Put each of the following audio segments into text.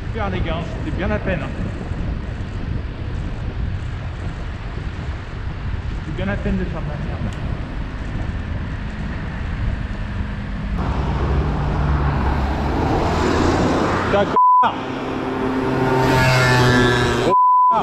super les gars, c'était bien la peine. C'était bien la peine de faire de la merde. T'as connard. Gros connard.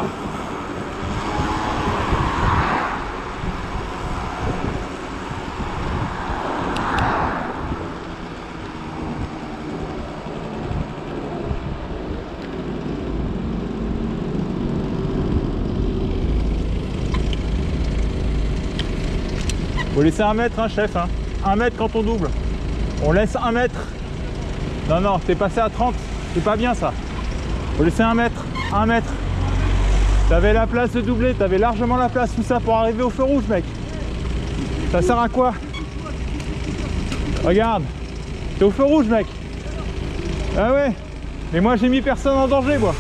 Faut laisser 1 mètre, hein, chef. Hein. 1 mètre quand on double. On laisse 1 mètre. Non, non, t'es passé à 30. C'est pas bien ça. Faut laisser 1 mètre. 1 mètre. T'avais la place de doubler. T'avais largement la place. Tout ça pour arriver au feu rouge, mec. Ça sert à quoi? Regarde. T'es au feu rouge, mec. Ah ouais. Mais moi, j'ai mis personne en danger, moi.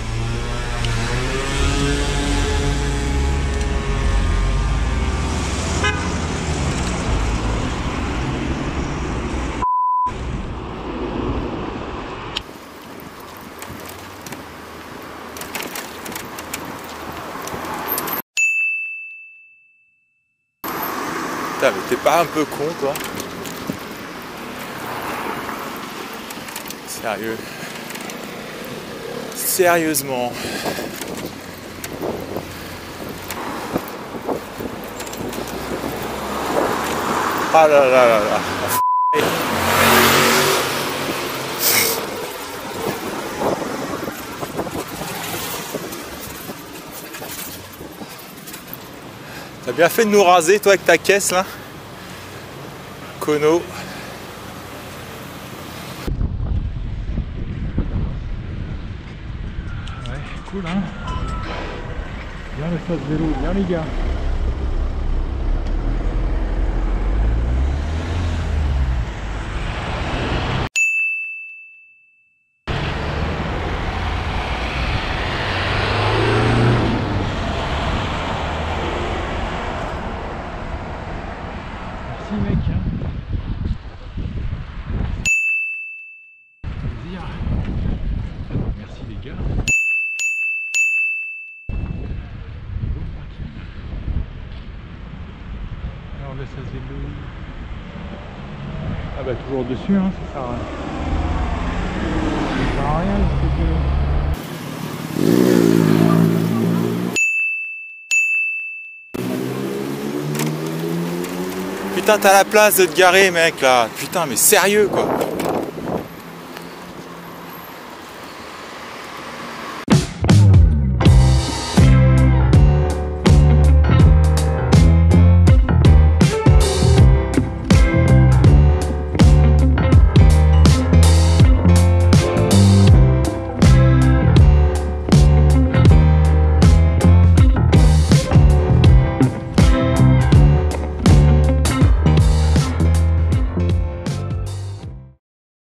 Putain, mais t'es pas un peu con, toi? Sérieux? Sérieusement? Ah là là là là! T'as bien fait de nous raser, toi, avec ta caisse, là. Kono. Ouais, cool, hein. Bien l'espace vélo, bien les gars. Merci mec. Plaisir. Merci les gars. Alors là ça se vélo. Ah bah toujours dessus hein, ça sert à rien. Ça sert à rien le Putain, t'as la place de te garer, mec, là. Putain, mais sérieux, quoi.